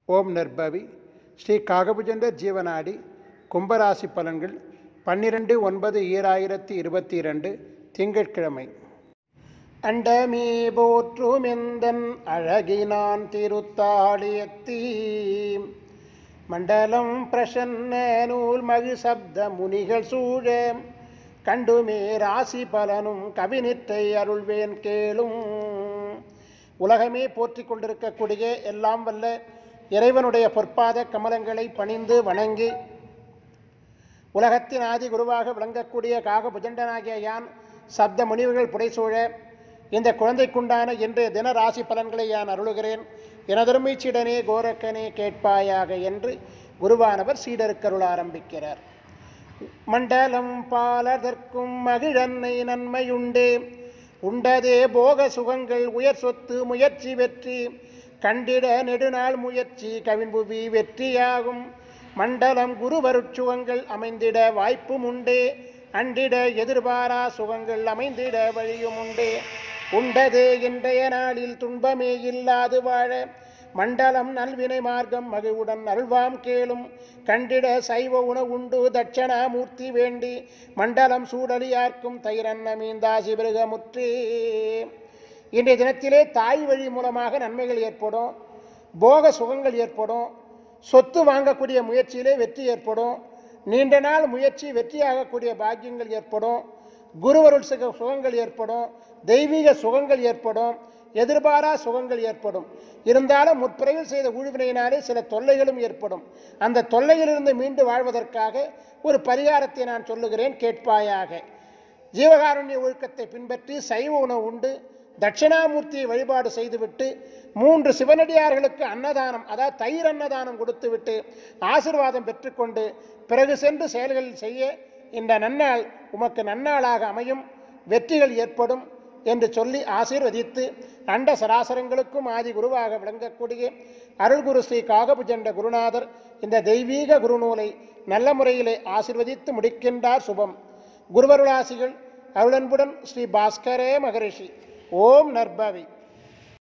ஓம் நற்பவி ஸ்ரீ காகபுஜண்டர் ஜீவனாடி கும்பராசி பலன்கள் 12/9/2022 திங்கட்கிழமை. அண்டமே போற்றுமெந்தன் அழகினான் திருத்தாளியத்தீ மண்டலம் பிரசன்ன நூல் மகு சப்த முனிகள் சூழ கண்டுமே ராசி பலனும் கவினிற்றை அருள்வேன் கேளும். உலகமே போற்றி கொண்டிருக்கக்கூடிய எல்லாம் வல்ல இறைவனுடைய பொற்பாத கமலங்களை பணிந்து வணங்கி உலகத்தின் ஆதி குருவாக விளங்கக்கூடிய காகபுஜண்டனாகிய யான் சப்த முனிவர்கள் புடைசூழ இந்த குழந்தைக்குண்டான இன்றைய தின ராசி பலன்களை யான் அருளுகிறேன். எனதருமை சீடனே கோரக்கனே கேட்பாயாக என்று குருவானவர் சீடருக்கருள் ஆரம்பிக்கிறார். மண்டலம் பாலதற்கும் மகிழன்னை நன்மையுண்டே உண்டதே போக சுகங்கள் உயர் சொத்து முயற்சி வெற்றி கண்டிட நெடுநாள் முயற்சி கவின்புவி வெற்றியாகும். மண்டலம் குருவருட்சுகங்கள் அமைந்திட வாய்ப்பும் உண்டே அண்டிட எதிர்பாரா சுகங்கள் அமைந்திட வழியும் உண்டே. உண்டதே இன்றைய நாளில் துன்பமே இல்லாது வாழ மண்டலம் நல்வினை மார்க்கம் மகிழ்வுடன் அருள்வாம் கேளும். கண்டிட சைவ உணவுண்டு தட்சணாமூர்த்தி வேண்டி மண்டலம் சூடலியார்க்கும் தைரன்ன மீந்தாசி பிருகமுற்றே. இன்றைய தினத்திலே தாய் வழி மூலமாக நன்மைகள் ஏற்படும், போக சுகங்கள் ஏற்படும், சொத்து வாங்கக்கூடிய முயற்சியிலே வெற்றி ஏற்படும், நீண்ட நாள் முயற்சி வெற்றியாகக்கூடிய பாக்கியங்கள் ஏற்படும், குருவருள் சுகங்கள் ஏற்படும், தெய்வீக சுகங்கள் ஏற்படும், எதிர்பாரா சுகங்கள் ஏற்படும். இருந்தாலும் முற்பிறவில் செய்த ஊழ்வினையினாலே சில தொல்லைகளும் ஏற்படும். அந்த தொல்லையிலிருந்து மீண்டு வாழ்வதற்காக ஒரு பரிகாரத்தை நான் சொல்லுகிறேன், கேட்பாயாக. ஜீவகாருண்ய ஒழுக்கத்தை பின்பற்றி சைவ உணவு உண்டு தட்சிணாமூர்த்தியை வழிபாடு செய்துவிட்டு 3 சிவனடியார்களுக்கு அன்னதானம், அதாவது தயிர் அன்னதானம் கொடுத்துவிட்டு ஆசீர்வாதம் பெற்றுக்கொண்டு பிறகு சென்று செயல்கள் செய்ய இந்த நன்னாள் உமக்கு நன்னாளாக அமையும், வெற்றிகள் ஏற்படும் என்று சொல்லி ஆசீர்வதித்து அண்ட சராசரங்களுக்கும் ஆதி குருவாக விளங்கக்கூடிய அருள்குரு ஸ்ரீ காகபுஜண்ட குருநாதர் இந்த தெய்வீக குருநூலை நல்ல முறையிலே ஆசீர்வதித்து முடிக்கின்றார். சுபம். குருவருளாசிகள் அருளன்புடன் ஸ்ரீ பாஸ்கரே மகரிஷி. ஓம் நற்பவி.